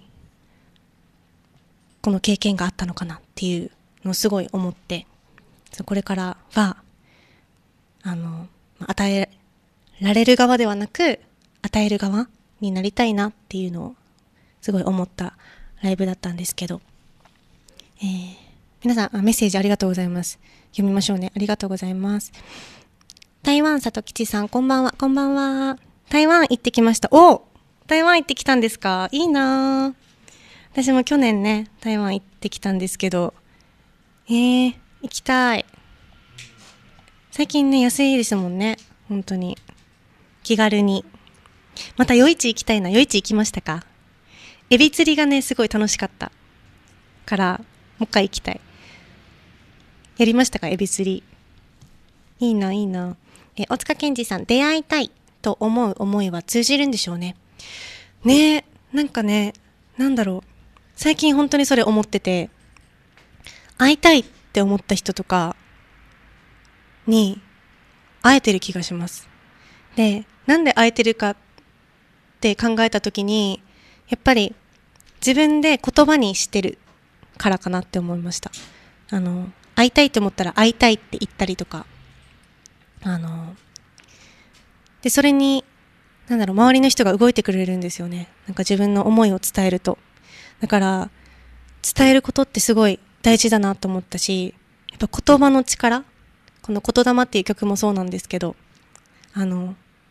[SPEAKER 1] この経験があったのかなっていうのをすごい思って、これからはあの与えられる側ではなく与える側になりたいなっていうのをすごい思ったライブだったんですけど、えー、皆さんメッセージありがとうございます。読みましょうね。ありがとうございます。台湾里吉さん、こんばんは。こんばんは。台湾行ってきました。お、台湾行ってきたんですか？いいな。私も去年ね、台湾行ってきたんですけど、えー、行きたい。最近ね、安いですもんね。本当に気軽に。また夜市行きたいな。夜市行きましたか？エビ釣りがね、すごい楽しかったからもう一回行きたい。やりましたか？エビ釣り。いいな、いいな。え、大塚健二さん、出会いたいと思う思いは通じるんでしょうね。ねえ、なんかね、なんだろう、最近本当にそれ思ってて、会いたいって思った人とかに会えてる気がします。で、なんで会えてるかって考えたときに、やっぱり自分で言葉にしてるからかなって思いました。あの、会いたいと思ったら会いたいって言ったりとか、あの、で、それに、なんだろう、周りの人が動いてくれるんですよね。なんか自分の思いを伝えると。だから、伝えることってすごい大事だなと思ったし、やっぱ言葉の力、この言霊っていう曲もそうなんですけど、あの、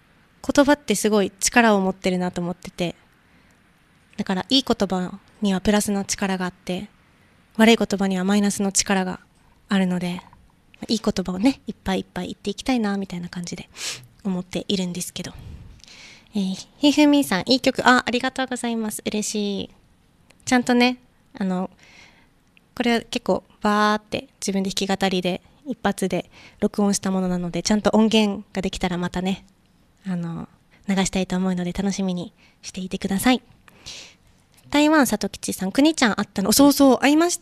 [SPEAKER 1] 言葉ってすごい力を持ってるなと思ってて、だからいい言葉にはプラスの力があって、悪い言葉にはマイナスの力があるので、いい言葉をねいっぱいいっぱい言っていきたいなみたいな感じで思っているんですけど、えー、ひふみさんいい曲、あありがとうございます。嬉しい。ちゃんとね、あのこれは結構バーって自分で弾き語りで一発で録音したものなので、ちゃんと音源ができたらまたねあの流したいと思うので楽しみにしていてください。台湾里吉さん、くにちゃん会ったの？そうそう会いました。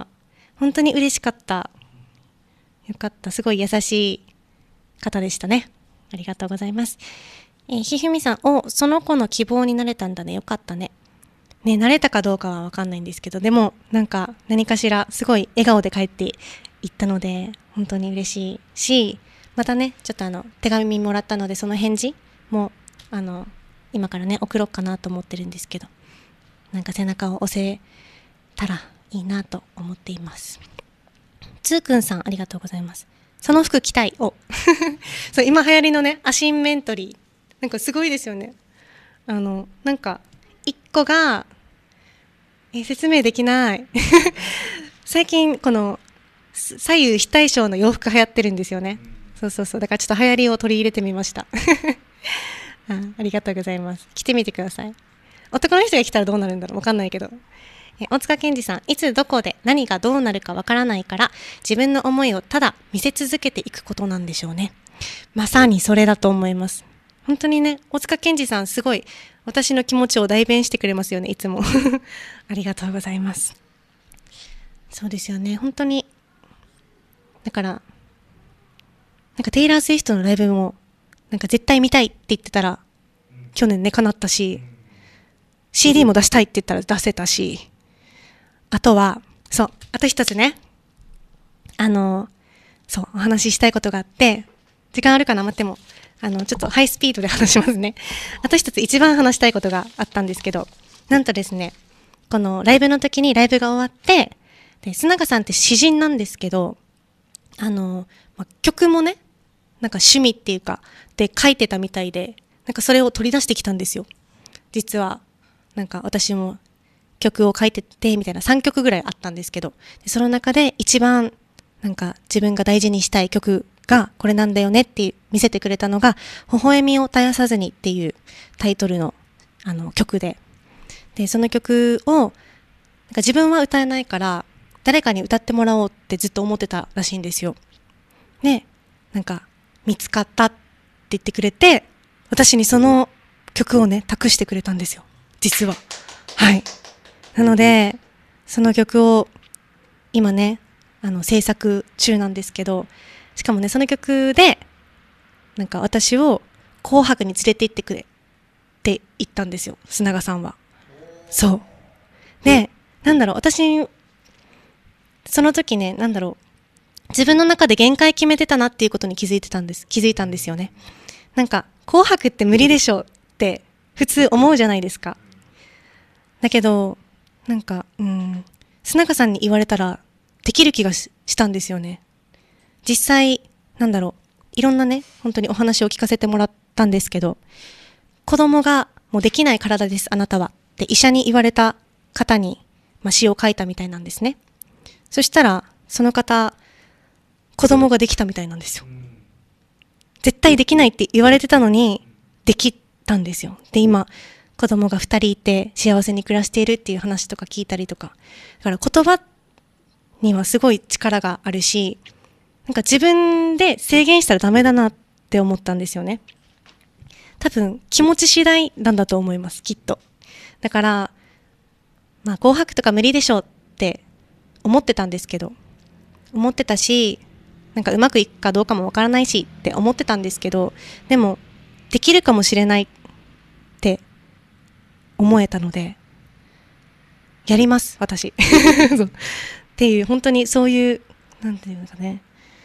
[SPEAKER 1] 本当に嬉しかった。よかった。すごい優しい方でしたね。ありがとうございます。えー、ひふみさん、お、その子の希望になれたんだね。よかったね。ね、なれたかどうかはわかんないんですけど、でもなんか何かしらすごい笑顔で帰っていったので本当に嬉しいし、またねちょっとあの手紙もらったので、その返事もあの今からね送ろうかなと思ってるんですけど、なんか背中を押せたらいいなと思っています。つーくんさんありがとうございます。その服着たい。おそう今流行りのねアシンメントリー、なんかすごいですよね。あのなんか一個がえ説明できない最近この左右非対称の洋服流行ってるんですよね。そうそうそう、だからちょっと流行りを取り入れてみましたあ, ありがとうございます。着てみてください。男の人が着たらどうなるんだろう、わかんないけど。え大塚健二さん、いつどこで何がどうなるかわからないから自分の思いをただ見せ続けていくことなんでしょうね。まさにそれだと思います。本当にね、大塚健二さんすごい私の気持ちを代弁してくれますよね、いつもありがとうございます。そうですよね、本当に。だからなんかテイラー・スウィフトのライブもなんか絶対見たいって言ってたら去年ね叶ったし、 シーディー も出したいって言ったら出せたし、あとはそうあと一つね、あのそうお話ししたいことがあって、時間あるかな、待ってもあのちょっとハイスピードで話しますね。あと一つ一番話したいことがあったんですけど、なんとですね、このライブの時にライブが終わって、で須永さんって詩人なんですけど、あの、まあ、曲もねなんか趣味っていうかで書いてたみたいで、なんかそれを取り出してきたんですよ。実はなんか私も曲を書いててみたいなさんきょくぐらいあったんですけど、でその中で一番なんか自分が大事にしたい曲がこれなんだよねって見せてくれたのが微笑みを絶やさずにっていうタイトルのあの曲で、でその曲をなんか自分は歌えないから誰かに歌ってもらおうってずっと思ってたらしいんですよ。でなんか見つかったって言ってくれて、私にその曲をね託してくれたんですよ、実は。はい。なのでその曲を今ねあの制作中なんですけど、しかもねその曲でなんか私を紅白に連れて行ってくれって言ったんですよ、須永さんは。そうで、なんだろう、私その時ね、なんだろう、自分の中で限界決めてたなっていうことに気づいてたんです気づいたんですよね。なんか紅白って無理でしょって普通思うじゃないですか。だけどなんかうん須永さんに言われたらできる気が し, したんですよね。実際なんだろう、いろんなね本当にお話を聞かせてもらったんですけど、子供がもうできない体ですあなたはって医者に言われた方に、まあ、詩を書いたみたいなんですね。そしたらその方子供ができたみたいなんですよ。絶対できないって言われてたのにできたんですよ。で今子供がふたりいて幸せに暮らしているっていう話とか聞いたりとか、だから言葉にはすごい力があるし、なんか自分で制限したらダメだなって思ったんですよね。多分気持ち次第なんだと思います、きっと。だからまあ紅白とか無理でしょって思ってたんですけど、思ってたし、なんかうまくいくかどうかもわからないしって思ってたんですけど、でもできるかもしれないって思えたのでやります私そうっていう、本当にそういうなんていうのかね、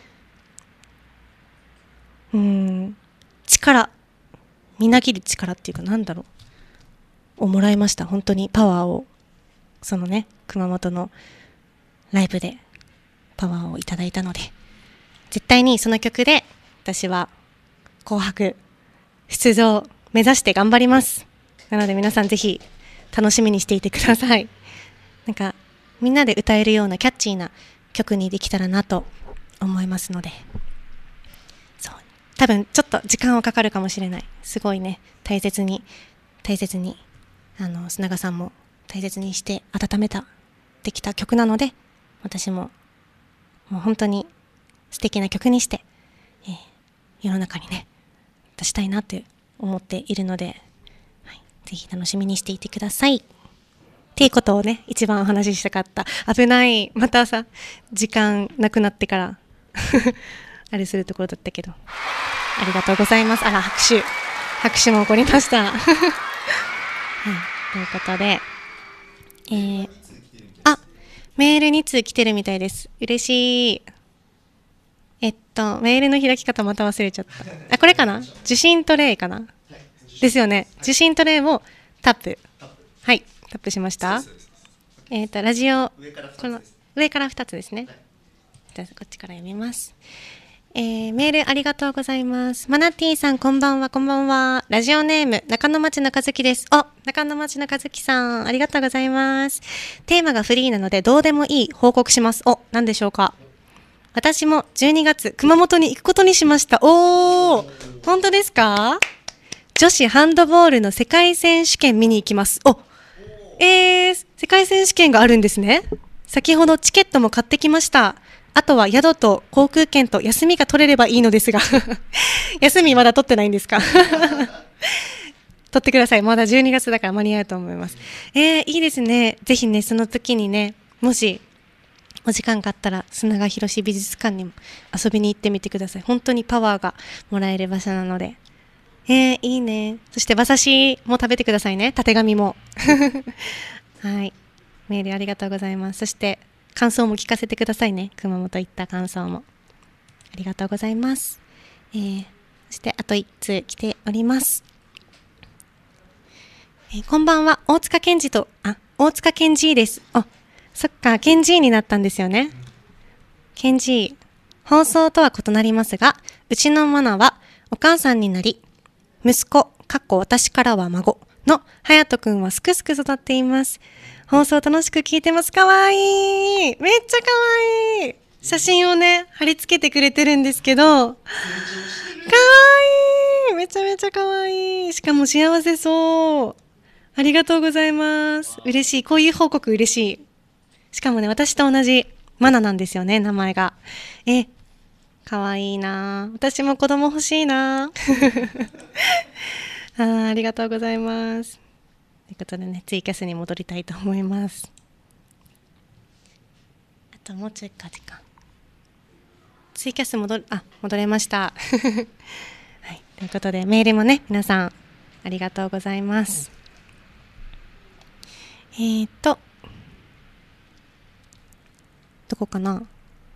[SPEAKER 1] うーん力、みなぎる力っていうかなんだろうをもらいました。本当にパワーを、そのね熊本のライブでパワーをいただいたので、絶対にその曲で私は紅白出場目指して頑張ります。なので皆さんぜひ楽しみにしていてください。なんかみんなで歌えるようなキャッチーな曲にできたらなと思いますので、そう多分ちょっと時間はかかるかもしれない。すごいね、大切に大切にあの砂川さんも大切にして温めたできた曲なので、私ももう本当に素敵な曲にして、えー、世の中にね出したいなって思っているので、はい、ぜひ楽しみにしていてくださいっていうことをね、一番お話ししたかった。危ない、またさ時間なくなってからあれするところだったけど、ありがとうございます。あら、拍手拍手も起こりました、はい、ということで、えー、あメールに通来てるみたいです。嬉しい。えっとメールの開き方また忘れちゃった。あ、これかな、受信トレイかな、ですよね。受信トレイをタップ、はい、タップしました。えっとラジオこの上からふたつですね。じゃあこっちから読みます。えー、メールありがとうございます。マナティーさん、こんばんは。こんばんは。ラジオネーム中野町の和樹です。お、中野町の和樹さん、ありがとうございます。テーマがフリーなのでどうでもいい報告します。お、何でしょうか。私もじゅうにがつ熊本に行くことにしました。おー、本当ですか。女子ハンドボールの世界選手権見に行きます。お、えー、世界選手権があるんですね。先ほどチケットも買ってきました。あとは宿と航空券と休みが取れればいいのですが休みまだ取ってないんですか取ってください。まだじゅうにがつだから間に合うと思います。えー、いいですね。ぜひね、その時にね、もしお時間があったら砂川博士美術館にも遊びに行ってみてください。本当にパワーがもらえる場所なので、えー、いいね。そして馬刺しも食べてくださいね。たてがみもはい、メールありがとうございます。そして感想も聞かせてくださいね。熊本行った感想もありがとうございます。えー、そしてあといっつ来ております。えー、こんばんは。大塚健二とあ大塚健二です。あ、そっか、健二になったんですよね。健二、放送とは異なりますが、うちのマナはお母さんになり、息子かっこ私からは孫の隼人くんはすくすく育っています。放送楽しく聞いてます。かわいい、めっちゃかわいい。写真をね貼り付けてくれてるんですけど、かわいい、めちゃめちゃかわいい。しかも幸せそう。ありがとうございます。嬉しい。こういう報告嬉しい。しかもね、私と同じマナなんですよね、名前が。え、かわいいな。私も子供欲しいなあ, ありがとうございます。ということでね、ツイキャスに戻りたいと思います。あともうちょいか時間。ツイキャス戻る、あ、戻れました、はい、ということでメールもね、皆さんありがとうございます。えーとどこかな。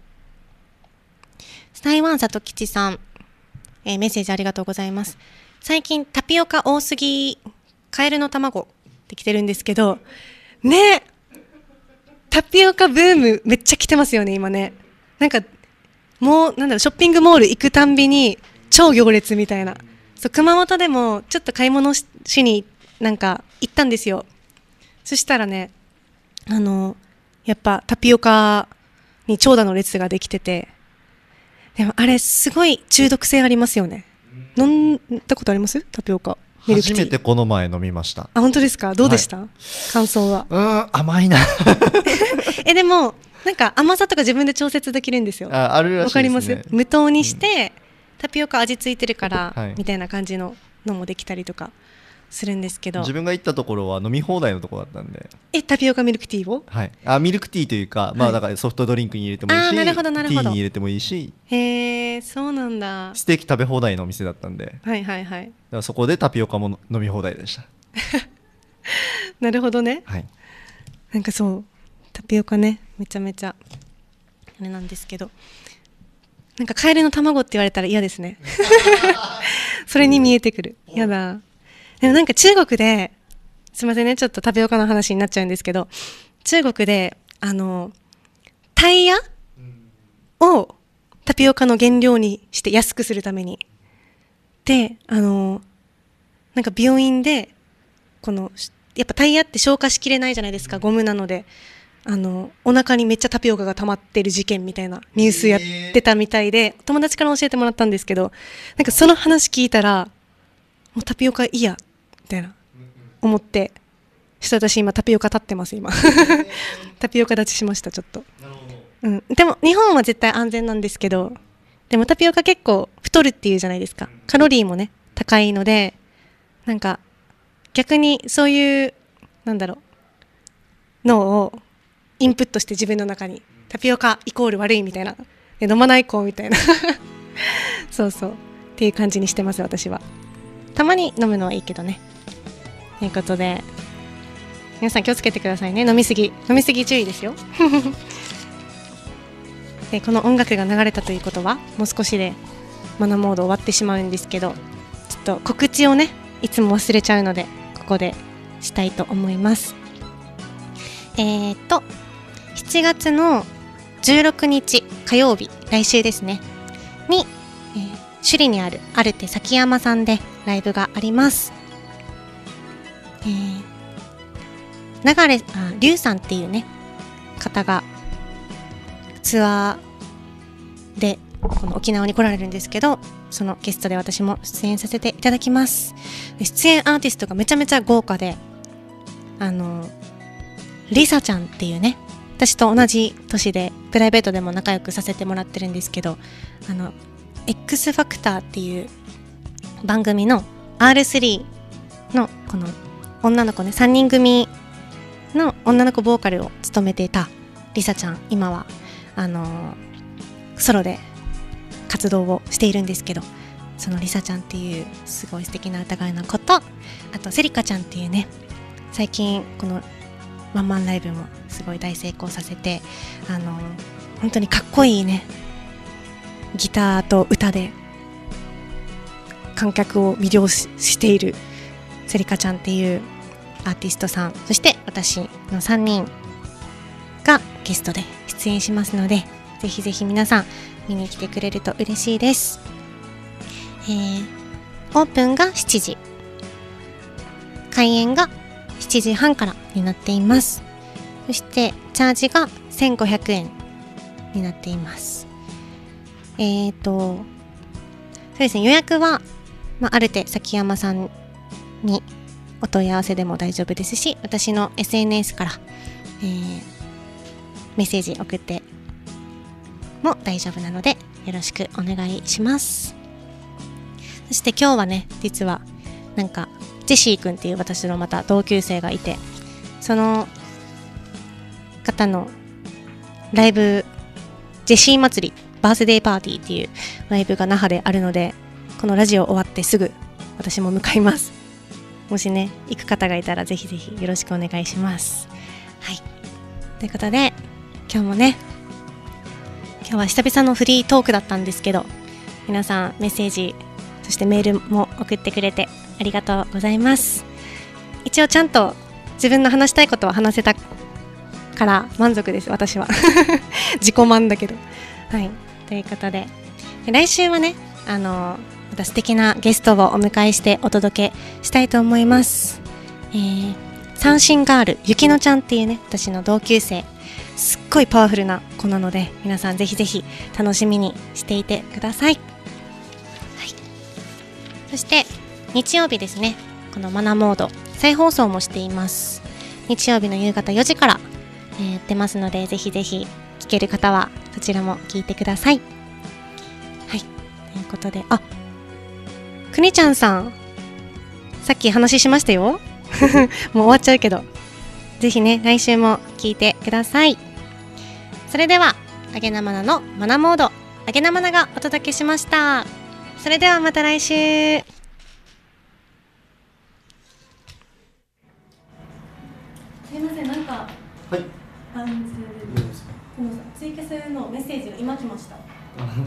[SPEAKER 1] 台湾里吉さん、えー、メッセージありがとうございます。最近タピオカ多すぎ、カエルの卵って来てるんですけどね、タピオカブームめっちゃ来てますよね今ね。なんかもうなんだろう、ショッピングモール行くたんびに超行列みたいな。そう、熊本でもちょっと買い物 し, しになんか行ったんですよ。そしたらね、あのやっぱタピオカに長蛇の列ができてて、でもあれすごい中毒性ありますよね。飲んだことあります？タピオカミルクティー。
[SPEAKER 2] 初めてこの前飲みました。
[SPEAKER 1] あ、本当ですか？どうでした？はい、感想は。
[SPEAKER 2] うん、甘いな
[SPEAKER 1] え、でもなんか甘さとか自分で調節できるんですよ。
[SPEAKER 2] あ、あるらしいですね。わかります？
[SPEAKER 1] 無糖にして、うん、タピオカ味ついてるから、
[SPEAKER 2] はい、
[SPEAKER 1] みたいな感じののもできたりとかするんですけど、
[SPEAKER 2] 自分が行ったところは飲み放題のところだったんで。
[SPEAKER 1] え、タピオカミルクティーを？
[SPEAKER 2] はい、あ、ミルクティーというか、はい、まあだからソフトドリンクに入れてもいいし、
[SPEAKER 1] なるほどなるほど、
[SPEAKER 2] ティーに入れてもいいし。
[SPEAKER 1] へー、そうなんだ。
[SPEAKER 2] ステーキ食べ放題のお店だったんで、
[SPEAKER 1] はいはいはい、
[SPEAKER 2] だからそこでタピオカも飲み放題でした
[SPEAKER 1] なるほどね、
[SPEAKER 2] はい、
[SPEAKER 1] なんかそうタピオカね、めちゃめちゃあれなんですけど、なんかカエルの卵って言われたら嫌ですねそれに見えてくる、やだ。でもなんか中国で、すいませんね、ちょっとタピオカの話になっちゃうんですけど、中国であのタイヤをタピオカの原料にして安くするためにで、あのなんか病院でこのやっぱタイヤって消化しきれないじゃないですか、ゴムなので。あのお腹にめっちゃタピオカが溜まってる事件みたいなニュースやってたみたいで、友達から教えてもらったんですけど、なんかその話聞いたらもうタピオカいいやみたいな思って、そして私今タピオカ立ってます今タピオカ立ちしましたちょっと。うん、でも日本は絶対安全なんですけど、でもタピオカ結構太るっていうじゃないですか。カロリーもね高いので、なんか逆にそういうなんだろうのをインプットして自分の中にタピオカイコール悪いみたいな、で飲まない子みたいなそうそうっていう感じにしてます私は。たまに飲むのはいいけどね。ということで皆さん気をつけてくださいね。飲みすぎ飲みすぎ注意ですよでこの音楽が流れたということはもう少しでマナモード終わってしまうんですけど、ちょっと告知をねいつも忘れちゃうのでここでしたいと思います。えー、っとしちがつのじゅうろくにち火曜日、来週ですねに、えー、首里にあるアルテ崎山さんでライブがあります。えー、流れあリュウさんっていうね方がツアーでこの沖縄に来られるんですけど、そのゲストで私も出演させていただきます。出演アーティストがめちゃめちゃ豪華で、あのリサちゃんっていうね、私と同じ年でプライベートでも仲良くさせてもらってるんですけど、あの X ファクターっていう番組の アールスリー のこの女の子ね、さんにん組の女の子ボーカルを務めていたリサちゃん、今はあのソロで活動をしているんですけど、そのリサちゃんっていうすごい素敵な歌声の子と、あとセリカちゃんっていうね、最近このワンマンライブもすごい大成功させて、あの本当にかっこいいねギターと歌で観客を魅了 し, しているセリカちゃんっていうアーティストさん、そして私のさんにんがゲストで出演しますので、ぜひぜひ皆さん見に来てくれると嬉しいです。えー、オープンがしちじ、開演がしちじはんからになっています。そしてチャージがせんごひゃくえんになっています。えーとそうですね、予約は、まあ、アルテ崎山さんにお問い合わせでも大丈夫ですし、私の エスエヌエス から、えー、メッセージ送っても大丈夫なのでよろしくお願いします。そして今日はね、実はなんかジェシー君っていう私のまた同級生がいて、その方のライブ、ジェシー祭りバースデーパーティーっていうライブが那覇であるので、このラジオ終わってすぐ私も向かいます。もしね行く方がいたらぜひぜひよろしくお願いします。はい、ということで今日もね、今日は久々のフリートークだったんですけど、皆さんメッセージそしてメールも送ってくれてありがとうございます。一応ちゃんと自分の話したいことは話せたから満足です私は自己満だけど。はい、ということで来週はね、あのまた素敵なゲストをお迎えしてお届けしたいと思います。えー、三振ガールゆきのちゃんっていうね、私の同級生、すっごいパワフルな子なので、皆さんぜひぜひ楽しみにしていてください。はい、そして日曜日ですね、このマナモード再放送もしています。日曜日の夕方よじから、えー、やってますので、ぜひぜひ聞ける方はそちらも聞いてください。はい、ということで、あ、くにちゃんさん、さっき話しましたよもう終わっちゃうけど、ぜひね来週も聞いてください。それではあげなまなのマナモード、あげなまながお届けしました。それではまた来週。すいません、なんか
[SPEAKER 2] はい、
[SPEAKER 1] あのツイキャスのメッセージが今来ました。なんかなんだろうね、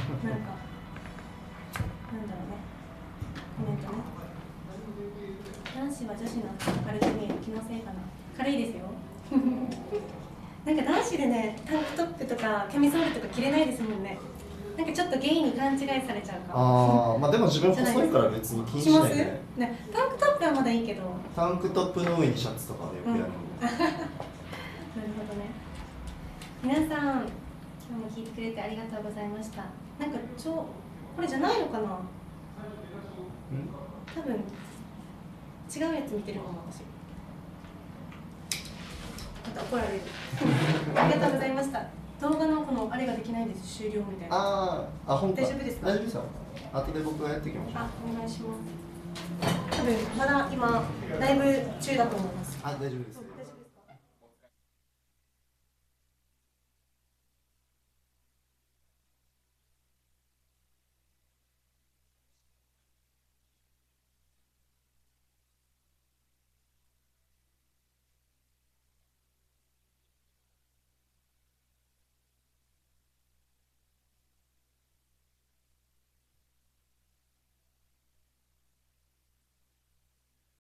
[SPEAKER 1] コメントね。男子は女子の軽く見える気のせいかな。軽いですよなんか男子でね、タンクトップとかキャミソールとか着れないですもんね。 なんかちょっとゲイに勘違いされちゃうか
[SPEAKER 2] も。ああ、まあでも自分細いから別に気にしないね。
[SPEAKER 1] ね、タンクトップはまだいいけど。
[SPEAKER 2] タンクトップの上にシャツとかでよくやる。
[SPEAKER 1] うん、なるほどね。皆さん、今日も聞いてくれてありがとうございました。なんかちょこれじゃないのかな。多分違うやつ見てるかも私。また怒られる。ありがとうございました。動画のこのあれができないです。終了みたいな。
[SPEAKER 2] ああ、あ、本当。
[SPEAKER 1] 大丈夫ですか。
[SPEAKER 2] 大丈夫ですよ。後で僕がやっていきましょう。
[SPEAKER 1] あ、お願いします。多分まだ今ライブ中だと思います。
[SPEAKER 2] あ、大丈夫です。